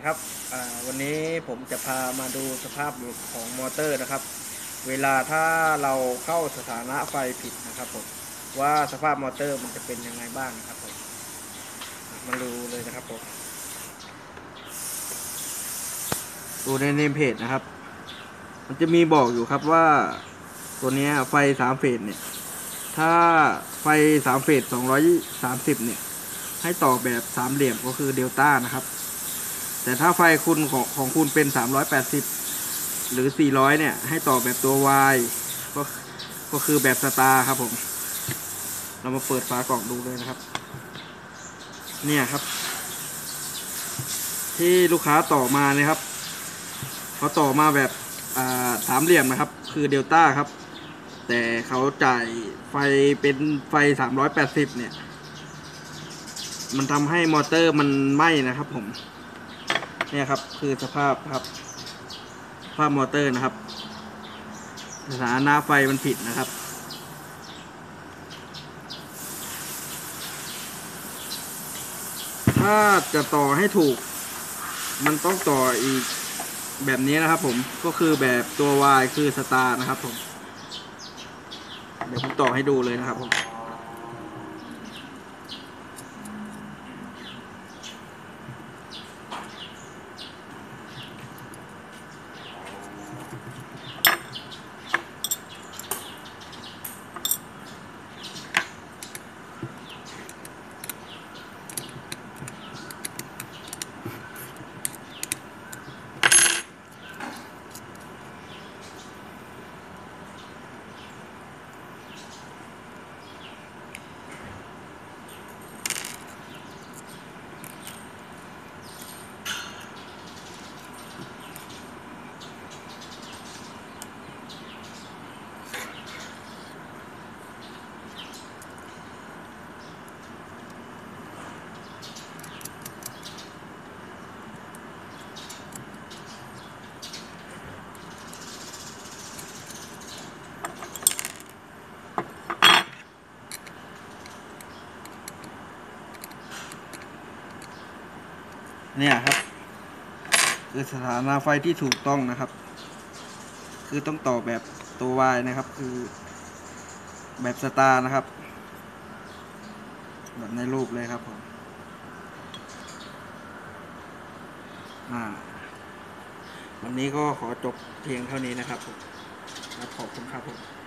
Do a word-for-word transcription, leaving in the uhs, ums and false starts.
นะครับวันนี้ผมจะพามาดูสภาพของมอเตอร์นะครับเวลาถ้าเราเข้าสถานะไฟผิดนะครับผมว่าสภาพมอเตอร์มันจะเป็นยังไงบ้างนะครับผมมาดูเลยนะครับผมดูในเนมเพจนะครับมันจะมีบอกอยู่ครับว่าตัวนี้ไฟสามเฟสเนี่ยถ้าไฟสามเฟสสองร้อยสามสิบเนี่ยให้ต่อแบบสามเหลี่ยมก็คือเดลต้านะครับแต่ถ้าไฟคุณของของคุณเป็นสามร้อยแปดสิบหรือสี่ร้อยเนี่ยให้ต่อแบบตัว Y ก็ก็คือแบบสตาร์ครับผมเรามาเปิดฝากล่องดูเลยนะครับเนี่ยครับที่ลูกค้าต่อมาเนี่ยครับเขาต่อมาแบบสามเหลี่ยมนะครับคือเดลต้าครับแต่เขาจ่ายไฟเป็นไฟสามร้อยแปดสิบเนี่ยมันทำให้มอเตอร์มันไหม้นะครับผมเนี่ยครับคือสภาพครับสภาพมอเตอร์นะครับสถานะไฟมันผิดนะครับถ้าจะต่อให้ถูกมันต้องต่ออีกแบบนี้นะครับผมก็คือแบบตัว Y คือสตาร์นะครับผมเดี๋ยวผมต่อให้ดูเลยนะครับผมเนี่ยครับคือสถานะไฟที่ถูกต้องนะครับคือต้องต่อแบบตัว Y นะครับคือแบบสตาร์นะครับแบบในรูปเลยครับผมอ่าวันนี้ก็ขอจบเพียงเท่านี้นะครับผมขอบคุณครับผม